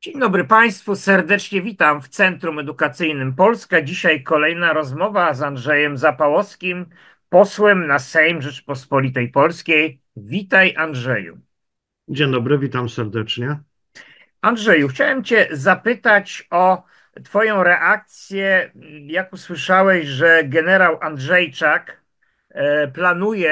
Dzień dobry Państwu, serdecznie witam w Centrum Edukacyjnym Polska. Dzisiaj kolejna rozmowa z Andrzejem Zapałowskim, posłem na Sejm Rzeczypospolitej Polskiej. Witaj, Andrzeju. Dzień dobry, witam serdecznie. Andrzeju, chciałem Cię zapytać o Twoją reakcję, jak usłyszałeś, że generał Andrzejczak planuje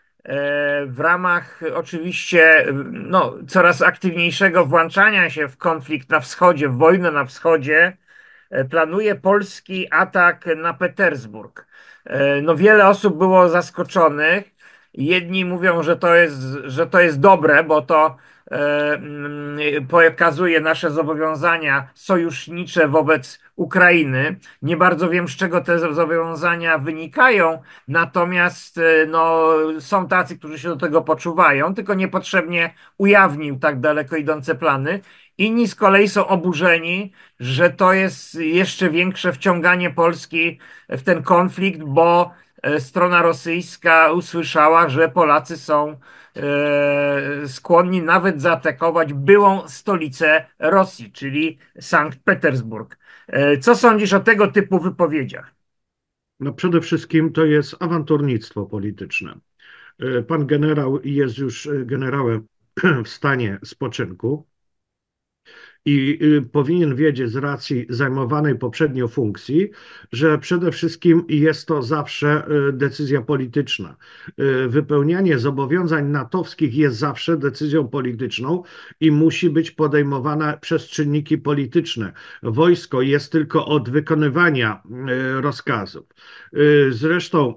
w ramach oczywiście coraz aktywniejszego włączania się w konflikt na wschodzie, w wojnę na wschodzie, planuje polski atak na Petersburg. No, wiele osób było zaskoczonych. Jedni mówią, że to jest dobre, bo to pokazuje nasze zobowiązania sojusznicze wobec Ukrainy. Nie bardzo wiem, z czego te zobowiązania wynikają, natomiast no, są tacy, którzy się do tego poczuwają, tylko niepotrzebnie ujawnił tak daleko idące plany. Inni z kolei są oburzeni, że to jest jeszcze większe wciąganie Polski w ten konflikt, bo strona rosyjska usłyszała, że Polacy są skłonni nawet zaatakować byłą stolicę Rosji, czyli Sankt Petersburg. Co sądzisz o tego typu wypowiedziach? No przede wszystkim to jest awanturnictwo polityczne. Pan generał jest już generałem w stanie spoczynku i powinien wiedzieć z racji zajmowanej poprzednio funkcji, że przede wszystkim jest to zawsze decyzja polityczna. Wypełnianie zobowiązań natowskich jest zawsze decyzją polityczną i musi być podejmowana przez czynniki polityczne. Wojsko jest tylko od wykonywania rozkazów. Zresztą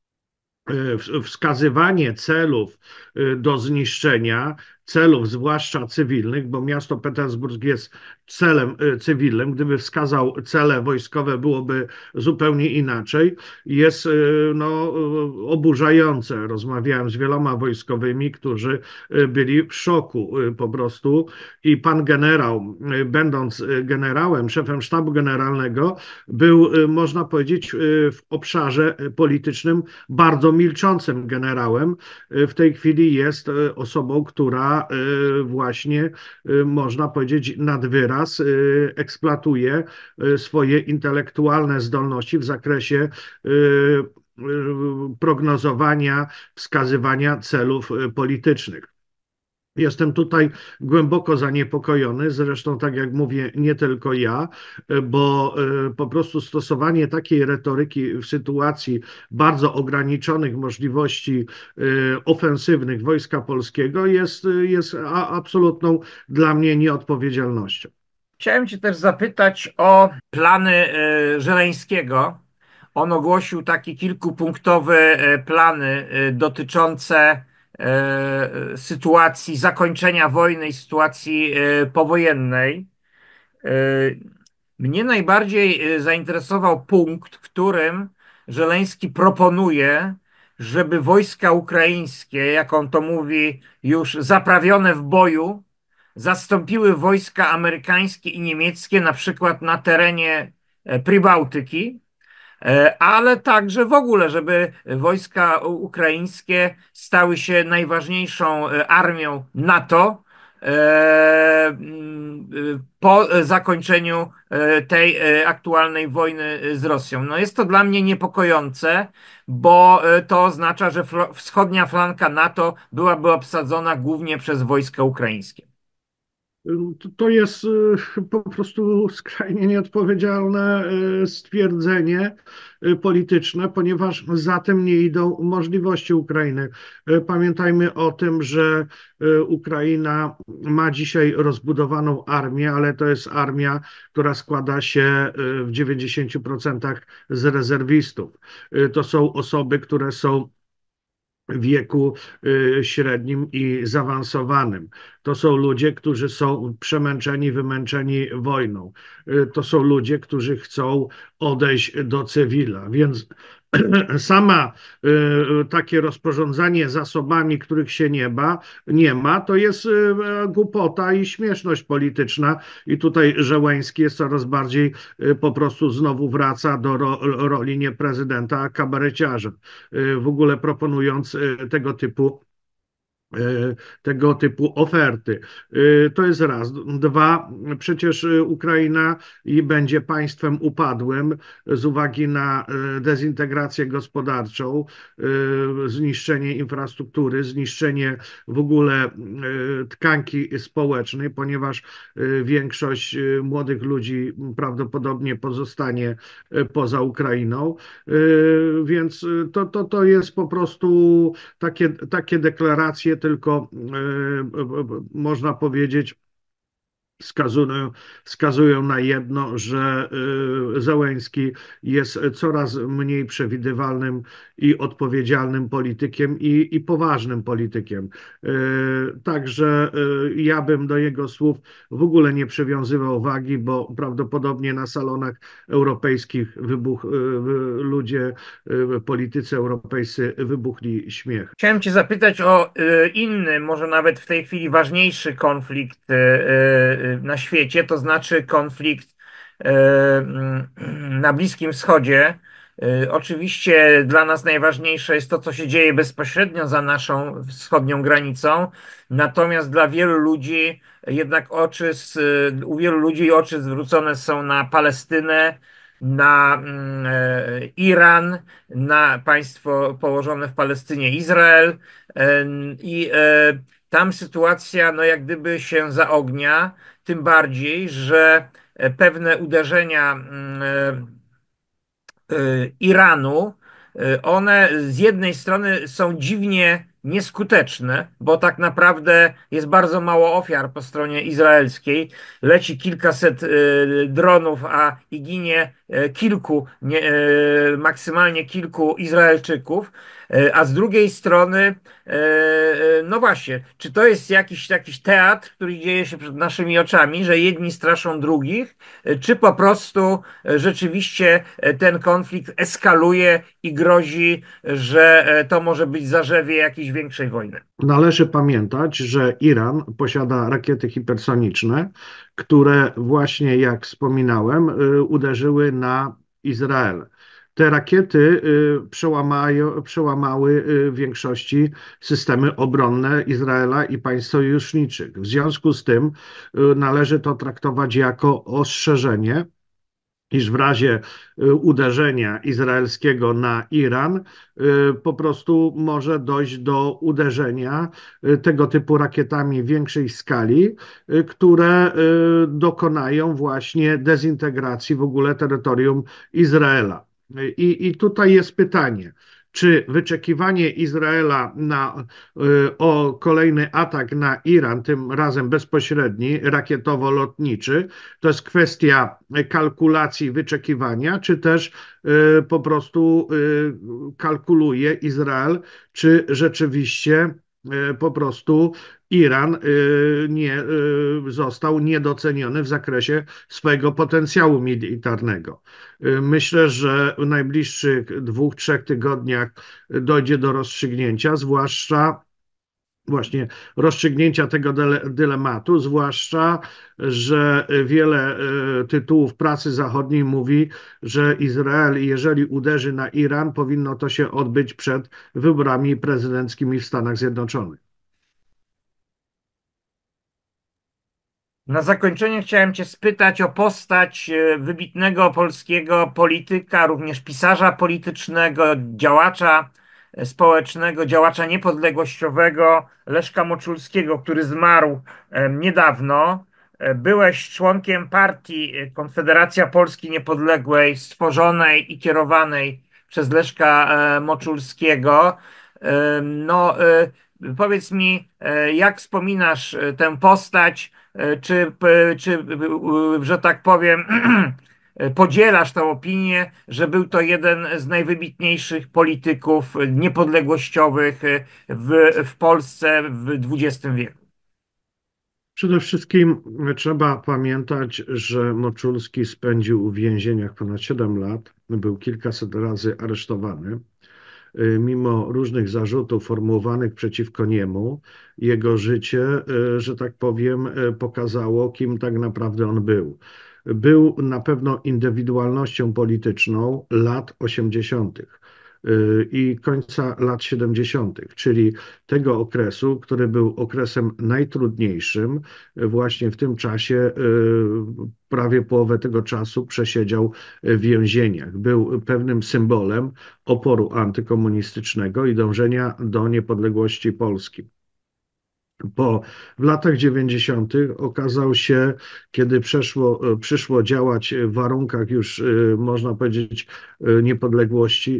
wskazywanie celów do zniszczenia, celów zwłaszcza cywilnych, bo miasto Petersburg jest celem cywilnym. Gdyby wskazał cele wojskowe, byłoby zupełnie inaczej. Jest no, oburzające. Rozmawiałem z wieloma wojskowymi, którzy byli w szoku po prostu i pan generał, będąc generałem, szefem sztabu generalnego, był, można powiedzieć, w obszarze politycznym bardzo milczącym generałem. W tej chwili jest osobą, która właśnie, można powiedzieć, nad wyraz eksploatuje swoje intelektualne zdolności w zakresie prognozowania, wskazywania celów politycznych. Jestem tutaj głęboko zaniepokojony, zresztą tak jak mówię, nie tylko ja, bo po prostu stosowanie takiej retoryki w sytuacji bardzo ograniczonych możliwości ofensywnych Wojska Polskiego jest absolutną dla mnie nieodpowiedzialnością. Chciałem Cię też zapytać o plany Żeleńskiego. On ogłosił takie kilkupunktowe plany dotyczące sytuacji zakończenia wojny i sytuacji powojennej. E, Mnie najbardziej zainteresował punkt, w którym Żeleński proponuje, żeby wojska ukraińskie, jak on to mówi, już zaprawione w boju, zastąpiły wojska amerykańskie i niemieckie, na przykład na terenie Prybałtyki, ale także w ogóle, żeby wojska ukraińskie stały się najważniejszą armią NATO po zakończeniu tej aktualnej wojny z Rosją. No jest to dla mnie niepokojące, bo to oznacza, że wschodnia flanka NATO byłaby obsadzona głównie przez wojska ukraińskie. To jest po prostu skrajnie nieodpowiedzialne stwierdzenie polityczne, ponieważ za tym nie idą możliwości Ukrainy. Pamiętajmy o tym, że Ukraina ma dzisiaj rozbudowaną armię, ale to jest armia, która składa się w 90% z rezerwistów. To są osoby, które są w wieku średnim i zaawansowanym. To są ludzie, którzy są przemęczeni, wymęczeni wojną. To są ludzie, którzy chcą odejść do cywila. Więc sama takie rozporządzanie zasobami, których się nie ma, to jest głupota i śmieszność polityczna. I tutaj Żeleński jest coraz bardziej po prostu znowu wraca do roli nie prezydenta, a kabareciarza. W ogóle proponując tego typu tego typu oferty. To jest raz. Dwa, przecież Ukraina i będzie państwem upadłym z uwagi na dezintegrację gospodarczą, zniszczenie infrastruktury, zniszczenie w ogóle tkanki społecznej, ponieważ większość młodych ludzi prawdopodobnie pozostanie poza Ukrainą. Więc to jest po prostu takie deklaracje tylko można powiedzieć wskazują na jedno, że Zełenski jest coraz mniej przewidywalnym i odpowiedzialnym politykiem i poważnym politykiem. Także ja bym do jego słów w ogóle nie przywiązywał wagi, bo prawdopodobnie na salonach europejskich ludzie, politycy europejscy wybuchli śmiech. Chciałem Cię zapytać o inny, może nawet w tej chwili ważniejszy konflikt na świecie, to znaczy konflikt na Bliskim Wschodzie. Oczywiście dla nas najważniejsze jest to, co się dzieje bezpośrednio za naszą wschodnią granicą, natomiast dla wielu ludzi jednak u wielu ludzi oczy zwrócone są na Palestynę, na Iran, na państwo położone w Palestynie Izrael i tam sytuacja no jak gdyby się zaognia, tym bardziej, że pewne uderzenia Iranu, one z jednej strony są dziwnie nieskuteczne, bo tak naprawdę jest bardzo mało ofiar po stronie izraelskiej. Leci kilkaset dronów, a i ginie maksymalnie kilku Izraelczyków. A z drugiej strony, no właśnie, czy to jest jakiś teatr, który dzieje się przed naszymi oczami, że jedni straszą drugich, czy po prostu rzeczywiście ten konflikt eskaluje i grozi, że to może być zarzewie jakiejś większej wojny? Należy pamiętać, że Iran posiada rakiety hipersoniczne, które właśnie, jak wspominałem, uderzyły na Izrael. Te rakiety przełamały w większości systemy obronne Izraela i państw sojuszniczych. W związku z tym należy to traktować jako ostrzeżenie, iż w razie uderzenia izraelskiego na Iran po prostu może dojść do uderzenia tego typu rakietami większej skali, które dokonają właśnie dezintegracji w ogóle terytorium Izraela. I tutaj jest pytanie, czy wyczekiwanie Izraela o kolejny atak na Iran, tym razem bezpośredni, rakietowo-lotniczy, to jest kwestia kalkulacji, wyczekiwania, czy też po prostu kalkuluje Izrael, czy rzeczywiście po prostu Iran nie został niedoceniony w zakresie swojego potencjału militarnego. Myślę, że w najbliższych 2, 3 tygodniach dojdzie do rozstrzygnięcia, zwłaszcza właśnie rozstrzygnięcia tego dylematu, zwłaszcza, że wiele tytułów prasy zachodniej mówi, że Izrael, jeżeli uderzy na Iran, powinno to się odbyć przed wyborami prezydenckimi w Stanach Zjednoczonych. Na zakończenie chciałem Cię spytać o postać wybitnego polskiego polityka, również pisarza politycznego, działacza społecznego, działacza niepodległościowego Leszka Moczulskiego, który zmarł niedawno. Byłeś członkiem partii Konfederacja Polski Niepodległej, stworzonej i kierowanej przez Leszka Moczulskiego. No, powiedz mi, jak wspominasz tę postać? Czy, że tak powiem, podzielasz tę opinię, że był to jeden z najwybitniejszych polityków niepodległościowych w Polsce w XX wieku? Przede wszystkim trzeba pamiętać, że Moczulski spędził w więzieniach ponad 7 lat, był kilkaset razy aresztowany. Mimo różnych zarzutów formułowanych przeciwko niemu, jego życie, że tak powiem, pokazało, kim tak naprawdę on był. Był na pewno indywidualnością polityczną lat 80. i końca lat 70., czyli tego okresu, który był okresem najtrudniejszym. Właśnie w tym czasie prawie połowę tego czasu przesiedział w więzieniach. Był pewnym symbolem oporu antykomunistycznego i dążenia do niepodległości Polski. W latach 90. okazał się, kiedy przyszło działać w warunkach już, można powiedzieć, niepodległości,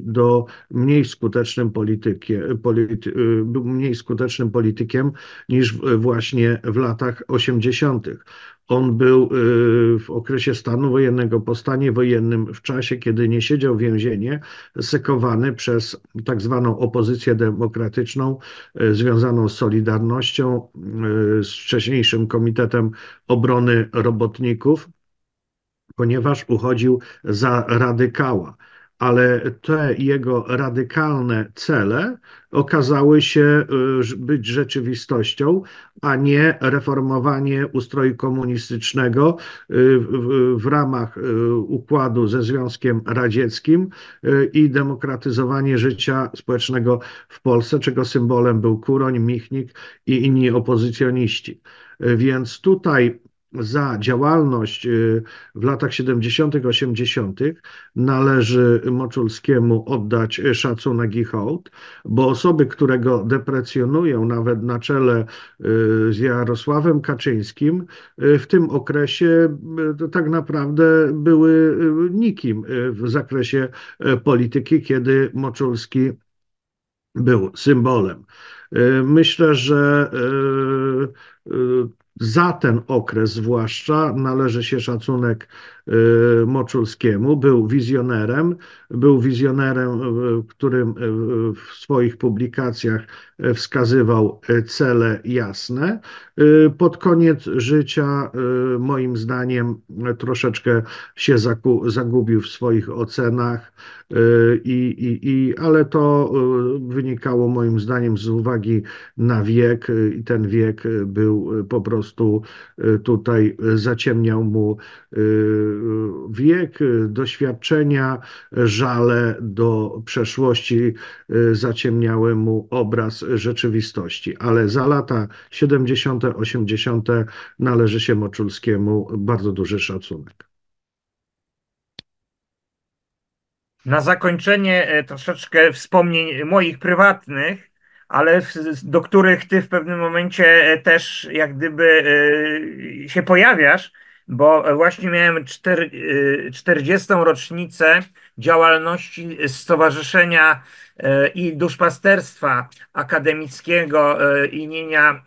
był mniej skutecznym politykiem niż właśnie w latach 80. On był w okresie stanu wojennego, po stanie wojennym, w czasie, kiedy nie siedział w więzieniu, sekowany przez tak zwaną opozycję demokratyczną, związaną z Solidarnością, z wcześniejszym Komitetem Obrony Robotników, ponieważ uchodził za radykała. Ale te jego radykalne cele okazały się być rzeczywistością, a nie reformowanie ustroju komunistycznego w ramach układu ze Związkiem Radzieckim i demokratyzowanie życia społecznego w Polsce, czego symbolem był Kuroń, Michnik i inni opozycjoniści. Więc tutaj za działalność w latach 70., 80. należy Moczulskiemu oddać szacunek i hołd, bo osoby, które go deprecjonują, nawet na czele z Jarosławem Kaczyńskim, w tym okresie to tak naprawdę były nikim w zakresie polityki, kiedy Moczulski był symbolem. Myślę, że za ten okres zwłaszcza należy się szacunek Moczulskiemu. Był wizjonerem, którym w swoich publikacjach wskazywał cele jasne. Pod koniec życia, moim zdaniem, troszeczkę się zagubił w swoich ocenach, ale to wynikało moim zdaniem z uwagi na wiek i ten wiek był po prostu tutaj zaciemniał mu wiek, doświadczenia, żale do przeszłości zaciemniały mu obraz rzeczywistości. Ale za lata 70., 80. należy się Moczulskiemu bardzo duży szacunek. Na zakończenie troszeczkę wspomnień moich prywatnych, ale do których ty w pewnym momencie też jak gdyby się pojawiasz, bo właśnie miałem 40. rocznicę działalności Stowarzyszenia i Duszpasterstwa Akademickiego imienia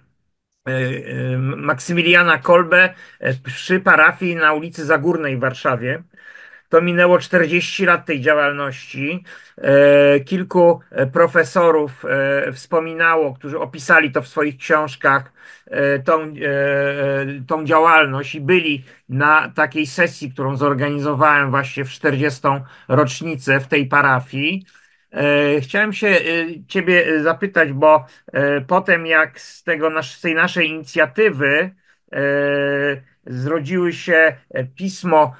Maksymiliana Kolbe przy parafii na ulicy Zagórnej w Warszawie. To minęło 40 lat tej działalności. Kilku profesorów wspominało, którzy opisali to w swoich książkach, tą działalność i byli na takiej sesji, którą zorganizowałem właśnie w 40. rocznicę w tej parafii. Chciałem się ciebie zapytać, bo potem jak z tej naszej inicjatywy zrodziły się pismo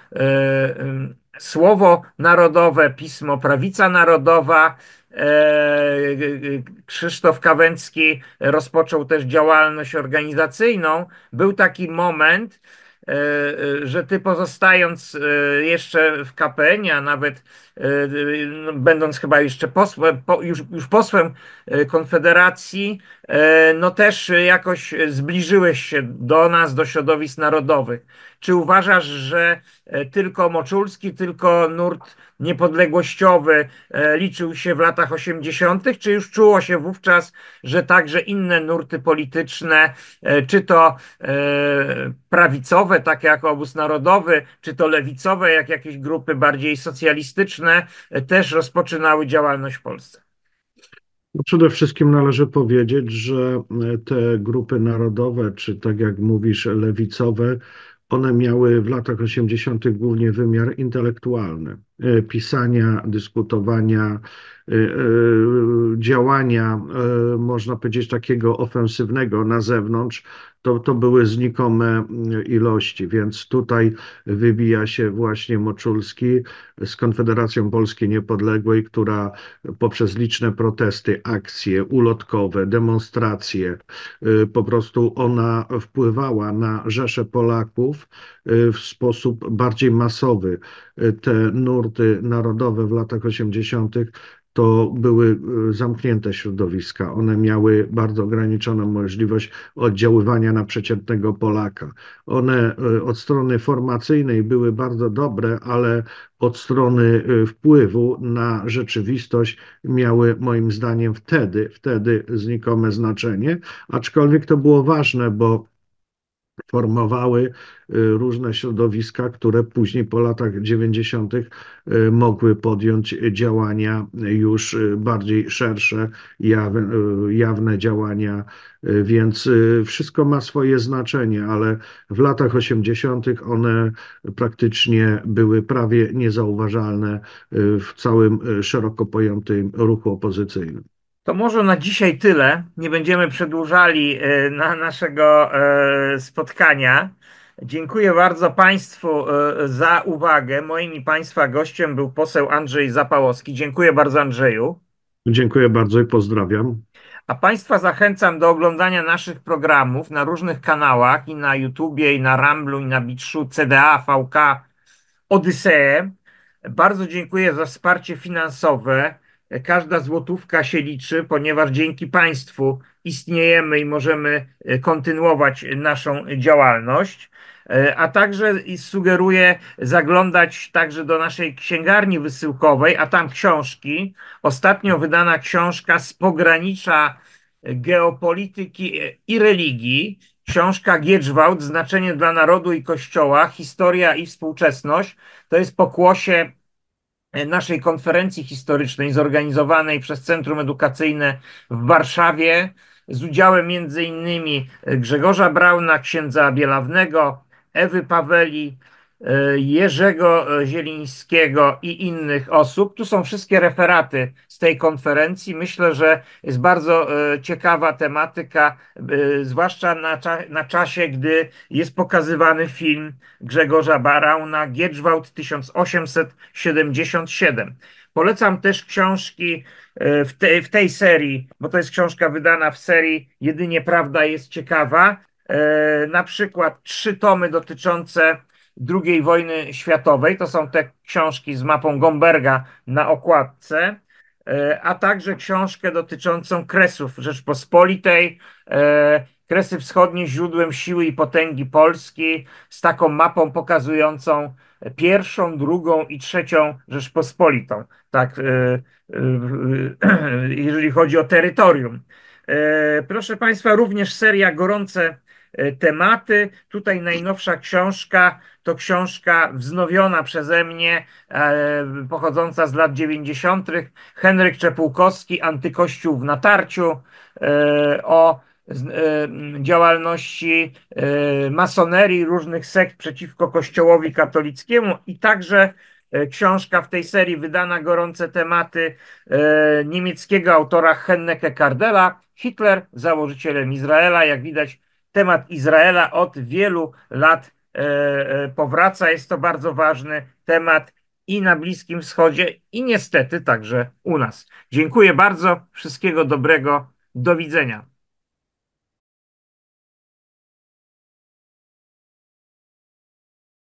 Słowo Narodowe, pismo Prawica Narodowa. Krzysztof Kawęcki rozpoczął też działalność organizacyjną. Był taki moment, że ty pozostając jeszcze w KPN-ie, a nawet no, będąc chyba jeszcze posłem, już posłem Konfederacji, no też jakoś zbliżyłeś się do nas, do środowisk narodowych. Czy uważasz, że tylko Moczulski, tylko nurt niepodległościowy liczył się w latach 80., czy już czuło się wówczas, że także inne nurty polityczne, czy to prawicowe, takie jak Obóz Narodowy, czy to lewicowe, jak jakieś grupy bardziej socjalistyczne, też rozpoczynały działalność w Polsce? No, przede wszystkim należy powiedzieć, że te grupy narodowe, czy tak jak mówisz, lewicowe, one miały w latach 80. głównie wymiar intelektualny. pisania, dyskutowania, działania, można powiedzieć, takiego ofensywnego na zewnątrz, to były znikome ilości, więc tutaj wybija się właśnie Moczulski z Konfederacją Polski Niepodległej, która poprzez liczne protesty, akcje ulotkowe, demonstracje, po prostu ona wpływała na rzesze Polaków w sposób bardziej masowy. Te nurty narodowe w latach 80. to były zamknięte środowiska. One miały bardzo ograniczoną możliwość oddziaływania na przeciętnego Polaka. One od strony formacyjnej były bardzo dobre, ale od strony wpływu na rzeczywistość miały moim zdaniem wtedy znikome znaczenie, aczkolwiek to było ważne, bo formowały różne środowiska, które później po latach 90. mogły podjąć działania już bardziej szersze, jawne działania, więc wszystko ma swoje znaczenie, ale w latach 80. one praktycznie były prawie niezauważalne w całym szeroko pojętym ruchu opozycyjnym. To może na dzisiaj tyle. Nie będziemy przedłużali na naszego spotkania. Dziękuję bardzo Państwu za uwagę. Moim i Państwa gościem był poseł Andrzej Zapałowski. Dziękuję bardzo, Andrzeju. Dziękuję bardzo i pozdrawiam. A Państwa zachęcam do oglądania naszych programów na różnych kanałach i na YouTubie, i na Ramblu, i na Bitshu, CDA, VK, Odyseę. Bardzo dziękuję za wsparcie finansowe. Każda złotówka się liczy, ponieważ dzięki Państwu istniejemy i możemy kontynuować naszą działalność. A także sugeruję zaglądać także do naszej księgarni wysyłkowej, a tam książki. Ostatnio wydana książka z pogranicza geopolityki i religii. Książka Giedżwałd, Znaczenie dla narodu i Kościoła, historia i współczesność. To jest pokłosie naszej konferencji historycznej zorganizowanej przez Centrum Edukacyjne w Warszawie z udziałem między innymi Grzegorza Brauna, księdza Bielawnego, Ewy Paweli, Jerzego Zielińskiego i innych osób. Tu są wszystkie referaty z tej konferencji. Myślę, że jest bardzo ciekawa tematyka, zwłaszcza na czasie, gdy jest pokazywany film Grzegorza Brauna Giedżwałd 1877. Polecam też książki w tej serii, bo to jest książka wydana w serii Jedynie Prawda jest ciekawa. Na przykład 3 tomy dotyczące II wojny światowej. To są te książki z mapą Gomberga na okładce, a także książkę dotyczącą Kresów Rzeczpospolitej. Kresy Wschodnie źródłem siły i potęgi Polski, z taką mapą pokazującą pierwszą, drugą i trzecią Rzeczpospolitą. Tak, jeżeli chodzi o terytorium. Proszę Państwa, również seria Gorące tematy. Tutaj najnowsza książka to książka wznowiona przeze mnie, pochodząca z lat 90. Henryk Czepółkowski, Antykościół w natarciu, o działalności masonerii, różnych sekt przeciwko Kościołowi katolickiemu i także książka w tej serii wydana Gorące tematy niemieckiego autora Henneke Kardela, Hitler założycielem Izraela. Jak widać, temat Izraela od wielu lat powraca. Jest to bardzo ważny temat i na Bliskim Wschodzie, i niestety także u nas. Dziękuję bardzo. Wszystkiego dobrego. Do widzenia.